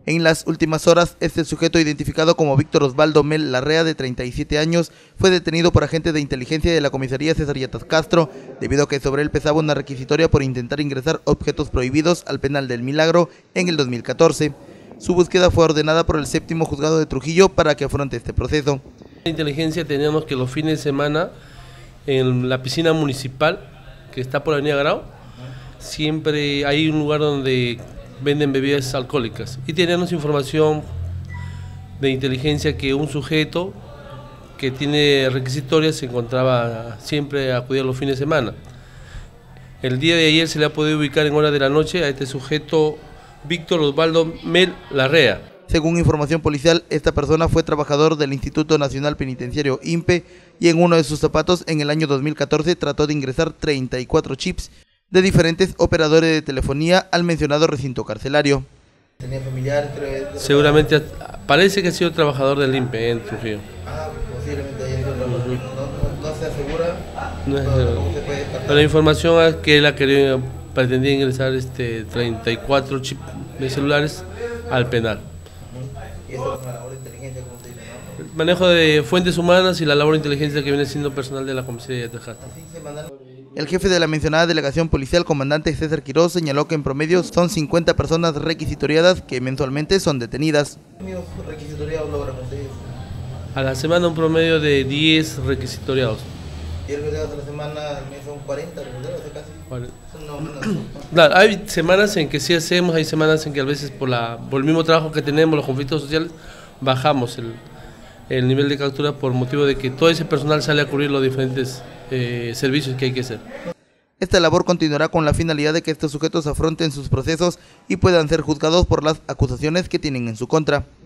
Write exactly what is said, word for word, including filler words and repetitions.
En las últimas horas, este sujeto, identificado como Víctor Osvaldo Mel Larrea, de treinta y siete años, fue detenido por agentes de inteligencia de la comisaría César Yatas Castro, debido a que sobre él pesaba una requisitoria por intentar ingresar objetos prohibidos al penal del Milagro en el dos mil catorce. Su búsqueda fue ordenada por el séptimo juzgado de Trujillo para que afronte este proceso. En inteligencia teníamos que los fines de semana en la piscina municipal que está por la avenida Grau, siempre hay un lugar donde venden bebidas alcohólicas y teníamos información de inteligencia que un sujeto que tiene requisitorias se encontraba siempre a acudir los fines de semana. El día de ayer se le ha podido ubicar en horas de la noche a este sujeto Víctor Osvaldo Mel Larrea. Según información policial, esta persona fue trabajador del Instituto Nacional Penitenciario I N P E y en uno de sus zapatos en el año dos mil catorce trató de ingresar treinta y cuatro chips de diferentes operadores de telefonía al mencionado recinto carcelario. ¿Tenía familiares? Seguramente parece que ha sido trabajador del I N P E en Trujillo. Ah, posiblemente haya sido trabajador. Uh-huh. no, no, no se asegura. No es ¿Cómo se puede descartar? La información es que él ha querido, pretendía ingresar este treinta y cuatro chips de celulares al penal. ¿Y eso es una labor de inteligencia, como se dice, no? El manejo de fuentes humanas y la labor de inteligencia que viene siendo personal de la comisaría de Tejada. El jefe de la mencionada delegación policial, comandante César Quiroz, señaló que en promedio son cincuenta personas requisitoriadas que mensualmente son detenidas. ¿Cuántos requisitoriados logran ustedes? A la semana un promedio de diez requisitoriados. ¿Y el requisitoriados a la semana al mes son cuarenta requisitoriados casi? cuarenta. No, no, no. Claro, hay semanas en que sí hacemos, hay semanas en que a veces por, la, por el mismo trabajo que tenemos, los conflictos sociales, bajamos el, el nivel de captura por motivo de que todo ese personal sale a cubrir los diferentes eh, servicios que hay que hacer. Esta labor continuará con la finalidad de que estos sujetos afronten sus procesos y puedan ser juzgados por las acusaciones que tienen en su contra.